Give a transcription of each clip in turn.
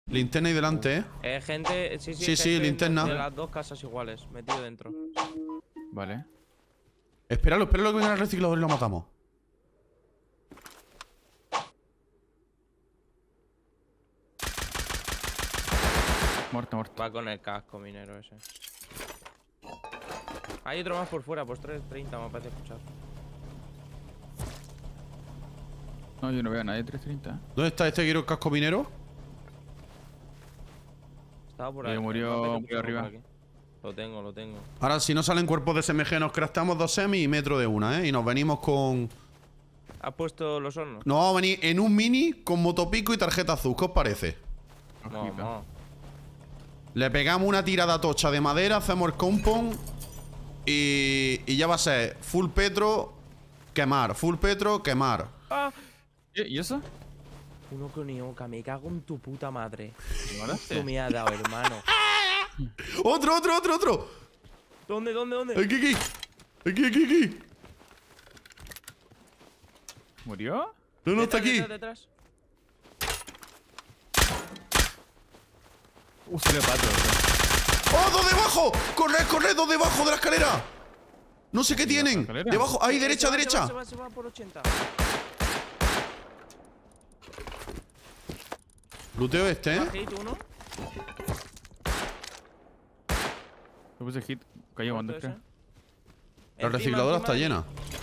Linterna ahí delante, Gente, sí, Sí, gente linterna. De las dos casas iguales, metido dentro. Vale. Espéralo que venga el reciclador y lo matamos. Muerto, muerto. Va con el casco minero ese. Hay otro más por fuera, pues 330 me parece escuchar. No, yo no veo a nadie 330. ¿Dónde está este quiero casco minero? Estaba por ahí. Murió arriba. Por aquí. Lo tengo. Ahora, si no salen cuerpos de SMG, nos craftamos 2 semi y metro de una, ¿eh? Y nos venimos con... ¿Has puesto los hornos? Nos vamos a venir en un mini con motopico y tarjeta azul. ¿Qué os parece? No. Le pegamos una tirada tocha de madera, hacemos el compound y ya va a ser full petro, quemar. Full petro, quemar. ¡Ah! ¿Y eso? Uno con Ioka, me cago en tu puta madre. ¿Qué mataste? Esto me ha dado, hermano. ¡Otro! ¿Dónde? Aquí. ¿Murió? No, está aquí. Detrás. Salió pato. ¡Oh, dos debajo! ¡Corred, dos debajo de la escalera! No sé qué tienen. escalera? Debajo, ahí, derecha. Se va por 80. Luteo este, ¿eh? Hit uno. Le puse hit. Cayó cuando Muerto ese. La recicladora está llena.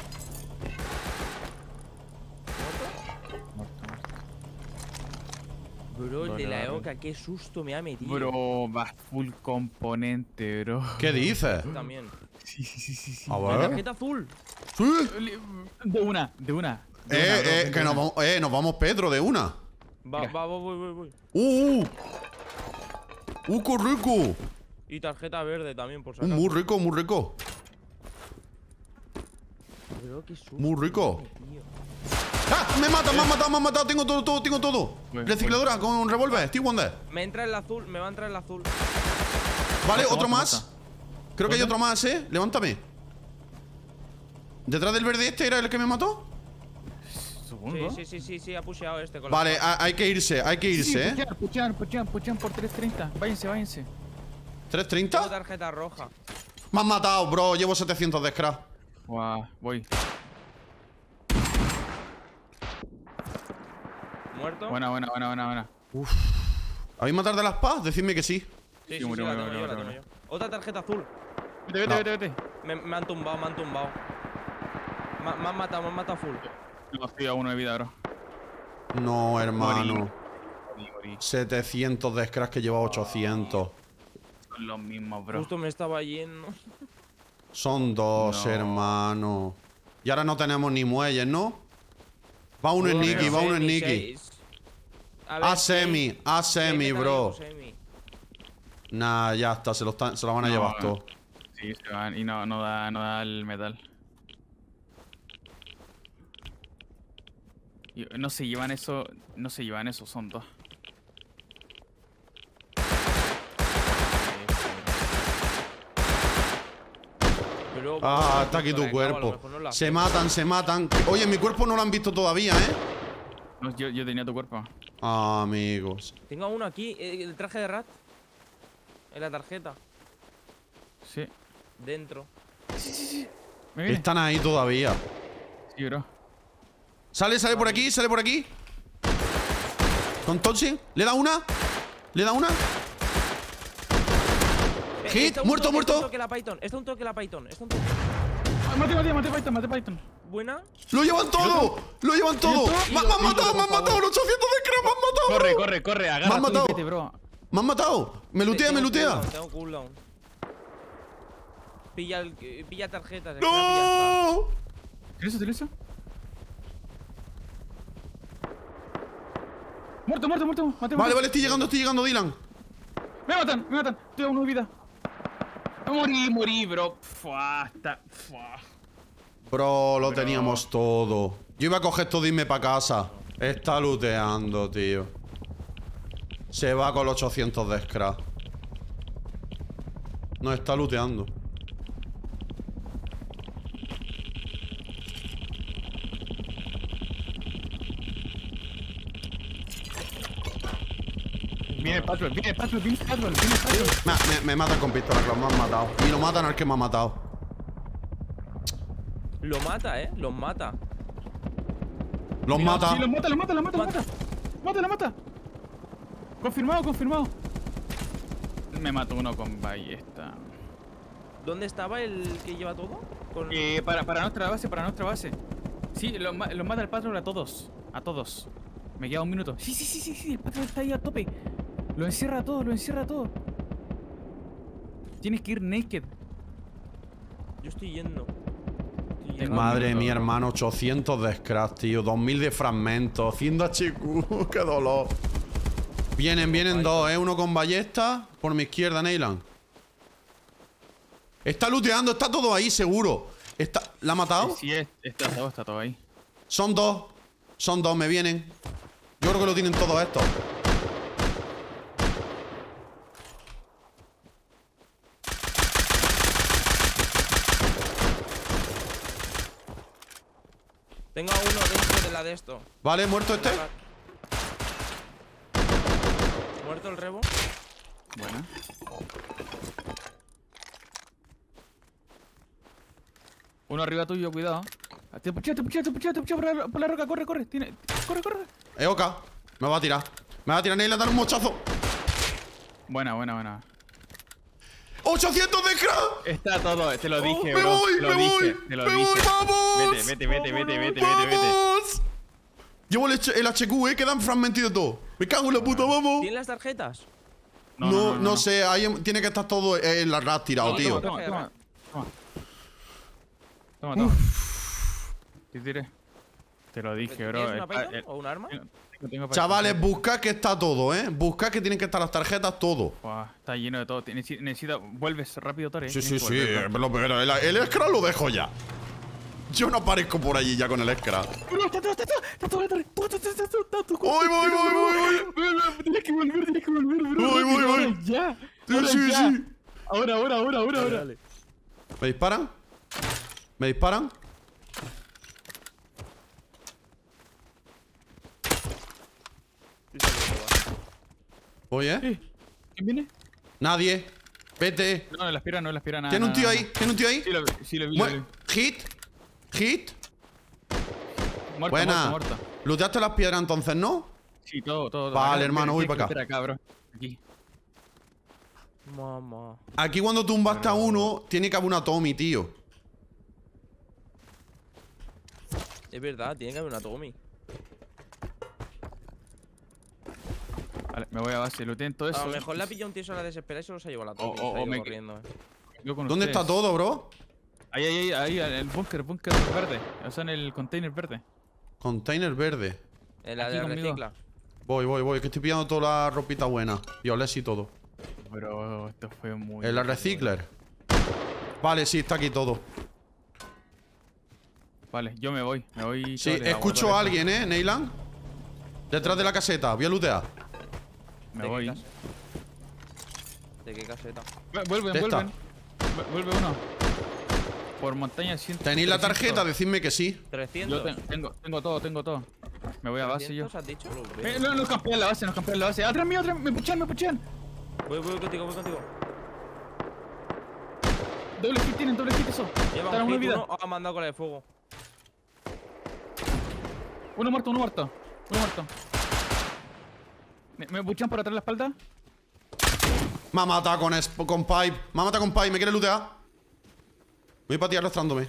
Bro, el de la Vale. Ioka, qué susto me ha metido. Bro, va full componente, bro. ¿Qué dices? También. Sí. A La ver. tarjeta azul. Sí. De una. Que nos vamos Pedro de una. Voy. ¡Qué rico! Y tarjeta verde también, por si acaso. Muy rico. Bro, qué susto. Muy rico. me ha metido. ¡Ah! Me han matado. Tengo todo. Voy. Recicladora con un revólver. Steve Wonder. Me entra el azul, me va a entrar el azul. Vale, otro Mata. más. Creo que hay otro más, ¿eh? Levántame. ¿Detrás del verde este era el que me mató? Supongo. Sí, ha pusheado este con Vale, la... hay que irse, ¿eh? Puchean por 330. Váyanse. Tengo ¿330? tarjeta roja. Me han matado, bro. Llevo 700 de scrap. Guau, voy. ¿Muerto? Buena. ¿Habéis matado de las PAS? Decidme que sí. Sí, murió, la murió, tengo murió. yo. Otra tarjeta azul. Vete. Me han tumbado. Me han matado full. No, estoy a 1 de vida, bro. No, hermano. Morí. 700 de scrap que lleva 800. Son los mismos, bro. Justo me estaba yendo. Son dos, No. hermano. Y ahora no tenemos ni muelles, ¿no? Va uno en Nicky. A semi, bro. Nah, ya está, se lo van a No, llevar no. todo. Sí, se van. Y no da el metal. Y no se llevan eso, son dos. Ah, está aquí tu cuerpo. Se matan. Oye, mi cuerpo no lo han visto todavía, ¿eh? No, yo tenía tu cuerpo. Amigos. Tengo uno aquí, el traje de rat. En la tarjeta. Sí. Dentro. ¿Me viene? Están ahí todavía. Sí, bro. Sale por aquí. Con Thompson. ¿Le da una? Hit, muerto. Esto es un toque la Python. Mate Python. Buena. ¡Lo llevan todo! ¡Me han matado! ¡Los 800 de scrap me han matado! Corre, agarra. Me han matado. Vete, bro. ¡Me han matado! ¡Me lutea! Tengo cooldown. Pilla tarjetas. ¡No! ¿Te lo hizo? Muerto. Mate. Vale, estoy llegando, Dylan. Me matan. Estoy a 1 de vida. Morí, bro. Fua. Bro, lo teníamos todo. Yo iba a coger todo y irme para casa. Está looteando, tío. Se va con los 800 de scrap. No, está looteando. Viene el patrón, viene el patrón, viene el patrón, viene el patrón. Me matan con pistola, que me han matado. Y lo matan al que me ha matado. Lo mata, los mata. Los mata. Sí, los mata, los mata, los mata, los mata. Mata, los mata. Confirmado, confirmado. Me mató uno con ballesta. ¿Dónde estaba el que lleva todo? Para nuestra base, para nuestra base. Sí, los mata el patrón a todos. A todos. Me queda un minuto. Sí, el patrón está ahí a tope. Lo encierra a todos, lo encierra a todos. Tienes que ir naked. Yo estoy yendo. Madre mía, hermano, 800 de scratch, tío. 2000 de fragmentos. 100 de HQ. ¡Qué dolor! Vienen dos, uno con ballesta. Por mi izquierda, Neyland. Está looteando, está todo ahí, seguro. ¿La ha matado? Sí, está todo ahí. Son dos, me vienen. Yo creo que lo tienen todos estos. Tengo a uno dentro de la de esto. Vale, muerto este. Muerto el rebo. Buena. Uno arriba tuyo, cuidado. Te puchea por la roca, corre. Corre. Oka, me va a tirar. Me va a tirar, Neyland, dar un mochazo. Buena. 800 de crack. Está todo, te lo dije, me bro. voy, Te lo dije. vamos. Vete. ¡Vamos! Llevo el HQ, quedan fragmentos de todo. Me cago en la puta, vamos. ¿Tienen las tarjetas? No sé, ahí tiene que estar todo en la rat tirado, tío. Toma. ¿Qué tiré? Te lo dije, bro. ¿Tienes una Python o un arma? Tengo Chavales, buscad que está todo, buscad que tienen que estar las tarjetas, todo. Está lleno de todo. Necesita. Vuelves rápido, Tore. Sí. Pero el scrap lo dejo ya. Yo no aparezco por allí ya con el scrap. No, está todo, Tore. Voy. Tienes que volver, bro. Voy. Ya. Sí. Ahora. ¿Me disparan? Voy, ¿Quién viene? Nadie. Vete. No le aspira nada. ¿Tiene un tío ahí? Sí, lo vi. Hit. Muerto. ¿Looteaste las piedras entonces, no? Sí, todo. Vale, Acá, hermano, voy para acá. Espera acá, bro. Aquí. Mamá. Aquí cuando tumbaste a uno, tiene que haber una Tommy, tío. Es verdad, tiene que haber una Tommy. Vale, me voy a base, looteen todo eso. A lo mejor la pilla un tío a la desespera y se los ha llevado la Tommy. Corriendo, ¿Dónde está todo, bro? Ahí, el búnker verde. O sea, en el container verde. Container verde. En la Aquí de conmigo. recicla. Voy, que estoy pillando toda la ropita buena. Violes y todo. Bro, esto fue muy... ¿En la recicler? Vale, sí, está aquí todo. Vale, yo me voy. Sí, escucho a alguien, Neyland. Detrás de la caseta, voy a lootear. Me voy. ¿De qué caseta? Vuelve uno. Por montaña 100. ¿Tenéis la tarjeta? Decidme que sí. 300. Yo tengo todo. Me voy a base yo. ¿Has dicho? No, nos campean la base. ¡Atrás mío! Me puchan. Voy contigo. Doble hit eso. Lleva Están un una hit, vida. uno ha mandado con la de fuego. Uno muerto. ¿Me puchan por atrás de la espalda? Me ha matado con pipe. ¿Me quiere lootear? Voy para ti arrastrándome.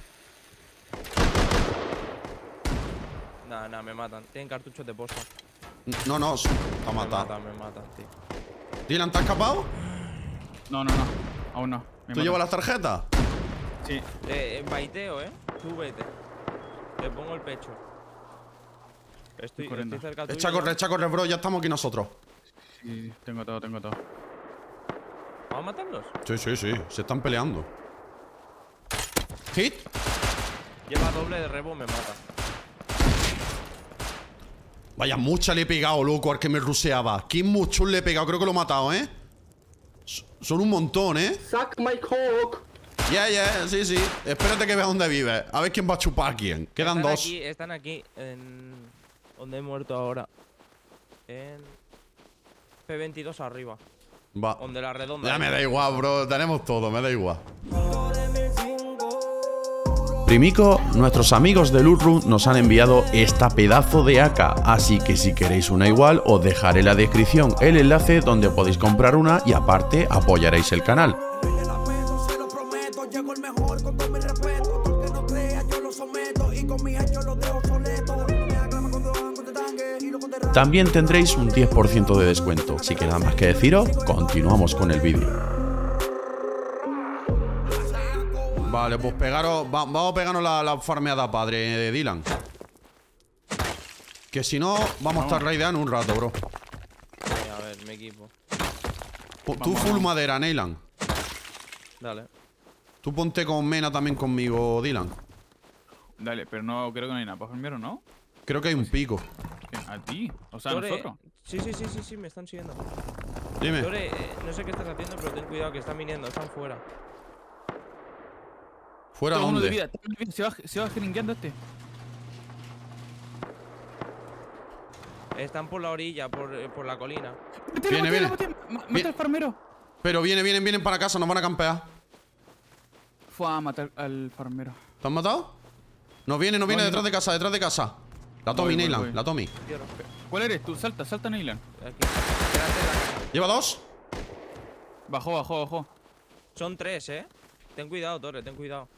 Nah, me matan. Tienen cartuchos de posta. No, está matado. Me matan, tío. ¿Dylan, te has escapado? No. Aún no. ¿Tú llevas las tarjetas? Sí. Baiteo, Tú vete. Te pongo el pecho. Estoy cerca tuyo. Echa a correr, bro. Ya estamos aquí nosotros. Sí, tengo todo. ¿Vamos a matarlos? Sí. Se están peleando. ¿Hit? Lleva doble de rebo, me mata. Vaya, mucha le he pegado, loco, al que me ruseaba. ¿Qué mucho le he pegado? Creo que lo he matado, Son un montón, Suck my cock. Yeah, sí. Espérate que vea dónde vive. A ver quién va a chupar a quién. Quedan dos. Están aquí, en... ¿Dónde he muerto ahora? P22 arriba. Va. Donde la redonda. Ya me da igual, bro. Tenemos todo, me da igual. Primico, nuestros amigos de Loot Room nos han enviado esta pedazo de AK, así que si queréis una igual os dejaré en la descripción el enlace donde podéis comprar una y aparte apoyaréis el canal. También tendréis un 10% de descuento, así que nada más que deciros, continuamos con el vídeo. Vale, pues pegaros. Vamos a pegarnos la farmeada padre de Dylan. Que si no, vamos a estar raideando un rato, bro. A ver, me equipo. Tú full madera, Neyland. Dale. Tú ponte con Mena también conmigo, Dylan. Dale, pero no creo que no hay nada para farmear, ¿no? Creo que hay un pico. ¿A ti? O sea, a Tore, nosotros. Sí, me están siguiendo. Dime. Tore, no sé qué estás haciendo, pero ten cuidado que están viniendo, están fuera. ¿Fuera Tengo uno de dónde? vida. Se va jeringueando este. Están por la orilla, por la colina. Viene. Mata al farmero. Pero vienen para casa, nos van a campear. Fue a matar al farmero. ¿Te han matado? Nos viene detrás de casa. La Tommy, Voy. Neyland, la Tommy. ¿Cuál eres tú? Salta, Neyland. Aquí. ¿Lleva dos? Bajó. Son 3, Ten cuidado, Tore, ten cuidado.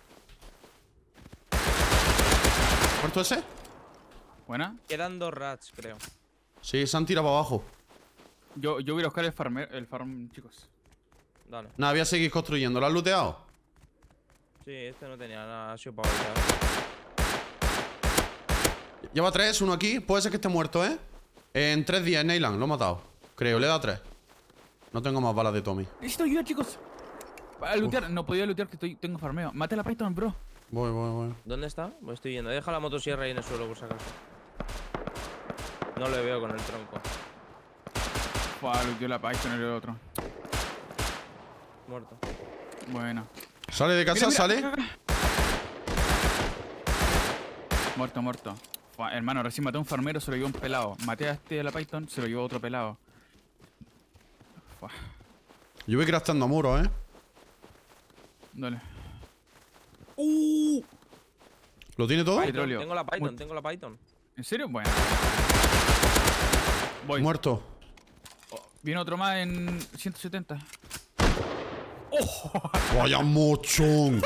¿Muerto ese? Buena. Quedan 2 rats, creo. Sí, se han tirado para abajo. Yo voy a buscar el farm, chicos. Dale. Nada, voy a seguir construyendo. ¿Lo has looteado? Sí, este no tenía nada, ha sido para voltear. Lleva 3, uno aquí. Puede ser que esté muerto, ¿eh? En 3 días, Neyland, lo he matado. Creo, le he dado 3. No tengo más balas de Tommy. Necesito ayuda, chicos. Para lootear. No podía lootear que tengo farmeo. Mate a la Python, bro. Voy. ¿Dónde está? Pues estoy yendo. Deja la motosierra ahí en el suelo, por si acaso. No le veo con el tronco. Looteó la Python el otro. Muerto. Bueno. ¿Sale de casa? Mira, ¿Sale? acá. Muerto. Hermano, recién maté a un farmero, se lo llevó un pelado. Maté a este de la Python, se lo llevó otro pelado. Yo voy crafteando muros, ¿eh? Dale. ¿Lo tiene todo? Petróleo. Tengo la Python. ¿En serio? Bueno. Voy. Muerto. Viene otro más en 170. Vaya mochón.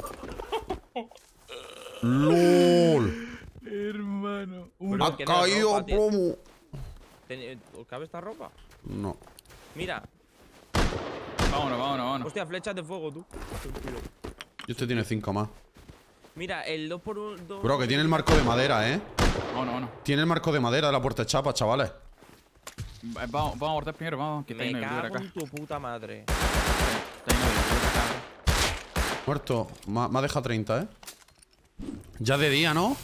LOL. Hermano. Ha ¿Qué caído ropa, tío? plomo. ¿Cabe esta ropa? No. Mira. Vámonos. Hostia, flechas de fuego, tú. Y este tiene 5 más. Mira, el 2x1. Bro, que tiene el marco de madera, ¿eh? Vámonos. Tiene el marco de madera de la puerta chapa, chavales. Vamos a abortar primero, vamos. Que está Me lleno de blur cago acá. en tu puta madre. Está lleno de blur acá. Muerto. Me ha dejado 30, ¿eh? Ya de día, ¿no?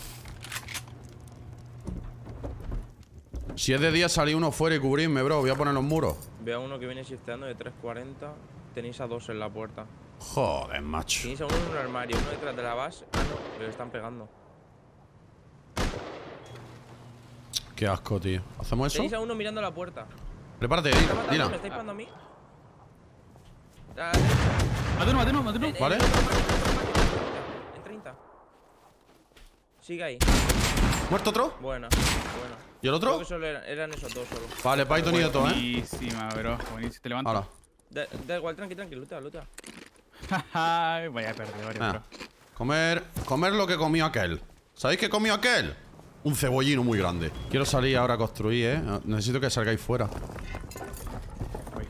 Si es de día, salí uno fuera y cubrirme, bro. Voy a poner los muros. Veo a uno que viene shifteando de 340. Tenéis a 2 en la puerta. Joder, macho. Tenéis a uno en un armario, uno detrás de la base. Ah, no, le están pegando. Qué asco, tío. ¿Hacemos eso? Tenéis a uno mirando la puerta. Prepárate, ¿Me está matando? Dila. ¿Me estáis pegando a mí? Mateno. ¿Vale? En 30. Sigue ahí. ¿Muerto otro? Buena. ¿Y el Creo otro? que solo eran esos dos solo. Vale, Python y de todo, ¿eh? Buenísima, bro. Buenísima. Te levanto. Ahora. Da igual, tranqui, lutea. Vaya perdedores, Ah. bro. Comer lo que comió aquel. ¿Sabéis qué comió aquel? Un cebollino muy grande. Quiero salir ahora a construir, ¿eh? Necesito que salgáis fuera. Uy.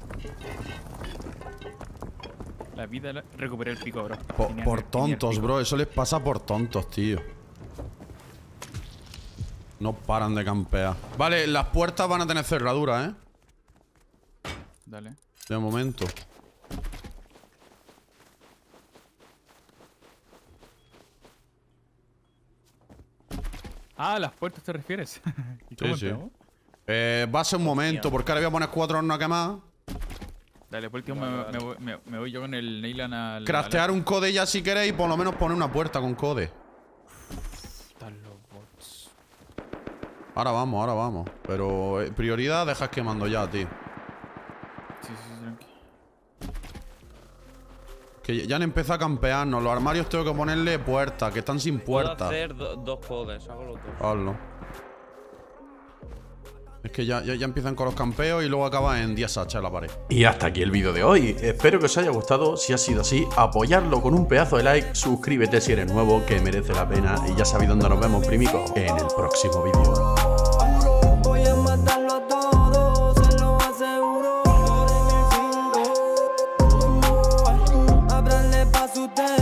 La vida recuperé el pico, bro. Por tontos, bro. Eso les pasa por tontos, tío. No paran de campear. Vale, las puertas van a tener cerradura, ¿eh? Dale. De momento. Ah, las puertas te refieres. ¿Y cómo Sí. entramos? Va a ser un momento, porque ahora voy a poner 4 hornos a quemar. Dale, por último me voy yo con el Neyland al... Craftear un code ya si queréis, por lo menos poner una puerta con code. Están los bots. Ahora vamos. Pero prioridad dejas quemando ya, tío. Sí, tranqui. Que ya han empezado a campearnos. Los armarios tengo que ponerle puertas, que están sin Puedo puertas. hacer dos codes, hago los dos. Hazlo. Es que ya empiezan con los campeos y luego acaba en 10 H a la pared. Y hasta aquí el vídeo de hoy. Espero que os haya gustado. Si ha sido así, apoyarlo con un pedazo de like. Suscríbete si eres nuevo, que merece la pena. Y ya sabéis dónde nos vemos, primico, en el próximo vídeo. Voy a matarlo a todos, se lo aseguro. Ábranle pa' su